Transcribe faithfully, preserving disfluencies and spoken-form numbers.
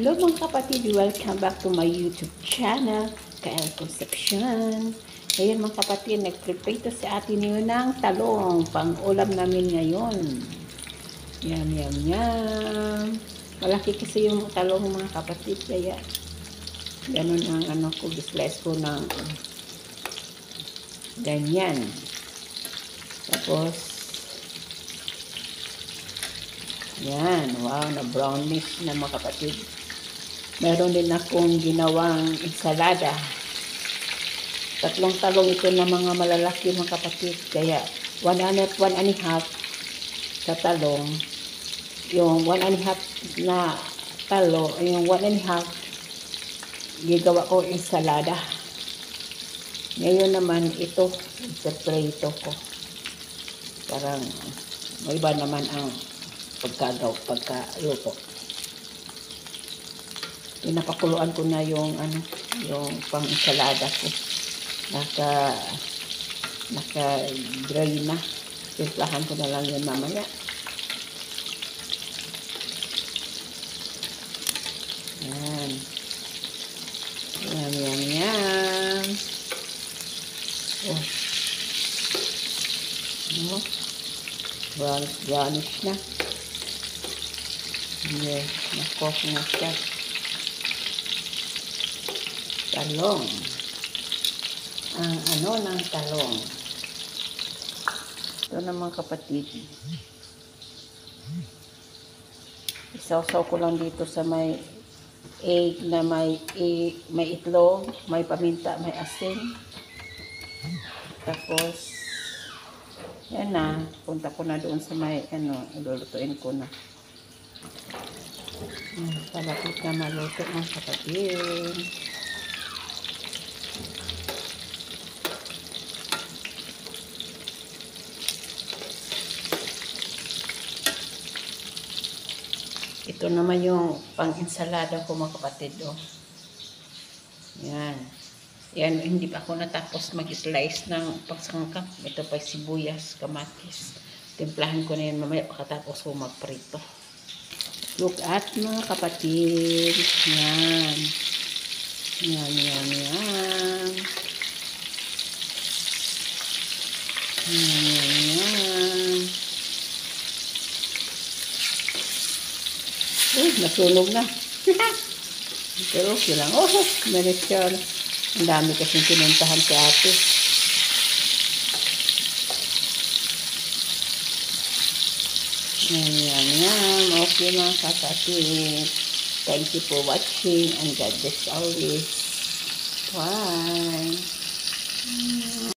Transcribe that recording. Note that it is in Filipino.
Hello mga kapatid, welcome back to my YouTube channel, K L Concepcion. Ngayon mga kapatid, nag-prepare to si atin yun ng talong, pang ulam namin ngayon. Yum, yum, yum. Malaki kasi yung talong mga kapatid, kaya ganun ang ano ko, slice ko ng ganyan. Tapos, yan, wow, na brownish na mga kapatid. Meron din akong ginawang ensalada. Tatlong talong ito na mga malalaki mga kapatid. Kaya, one and, one and a half sa talong. Yung one and a half na talo, yung one and a half, gigawa ko ensalada. Ngayon naman ito, sa prito ko. Parang, may iba naman ang pagkagaw, pagkaluto. Pinapakuluan ko na yung ano, yung pang-ensalada ko. Naka naka dry na. Timplahan ko na lang yun mamaya. Yan. Yan, yan, yan. Oh. Oh. Brownish, brownish na. Yes, na-cook na siya. Talong. Ang ano ng talong. Ito naman kapatid. Isaw-saw ko lang dito sa may egg na may, egg, may itlog, may paminta, may asin. Tapos, yan na. Punta ko na doon sa may, ano, ilulutuin ko na. Hmm, palapit na maluto mga kapatid. Ito naman yung pang-ensalada ko mga kapatid. Oh. Yan. Yan, hindi pa ako natapos mag-slice ng pagsangkap. Ito pa sibuyas, kamatis. Timplahan ko na yan mamaya pagkatapos ko magprito. Look at mga kapatid. Yan. Yan, yan, yan. Yan, yan, yan. Uy, nasunog na. Pero okay lang. Oh, meron siya. Ang dami kasing pinuntahan si ate. Yan, yan, yan. Okay mga kapatid. Thank you for watching and God bless always. Bye.